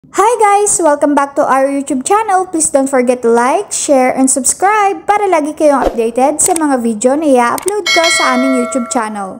Hi guys! Welcome back to our YouTube channel. Please don't forget to like, share, and subscribe para lagi kayong updated sa mga video na i-upload ko sa aming YouTube channel.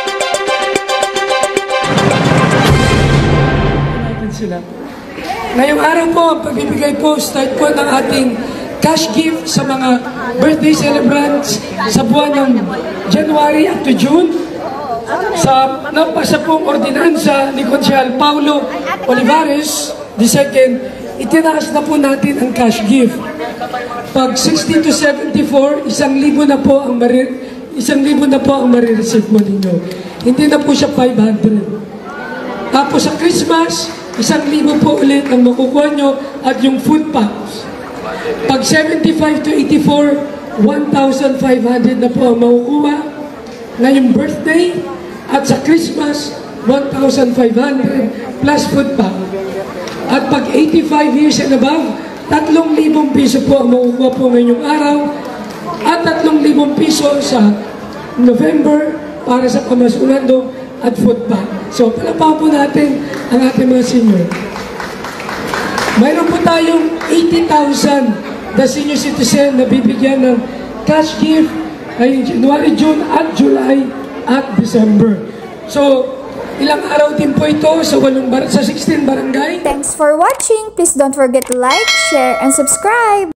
Sila. Ngayong araw po, ang pagbibigay po, start po ng ating cash gift sa mga birthday celebrants sa buwan ng January up to June. Sa napasa pong ordinansa ni Konsyal Paulo Olivares II, itinaas na po natin ang cash gift. Pag 60 to 74, 1,000 na po ang marireceive mo ninyo. Hindi na po siya 500. Tapos sa Christmas, 1,000 po ulit ang makukuha nyo at yung food packs. Pag 75 to 84, 1,500 na po ang makukuha. Ngayong birthday at sa Christmas, 1,500 plus food pack. At pag 85 years and above, 3,000 piso po ang makukuha po ngayong araw at 3,000 piso sa November para sa pamasulando at food pack. So, palapaw po natin ang ating mga senior. Mayroon po tayong 80,000 na senior citizen na bibigyan ng cash gift ay January, June, at July, at December. So, ilang araw din po ito sa 16 barangay. Thanks for watching. Please don't forget to like, share, and subscribe.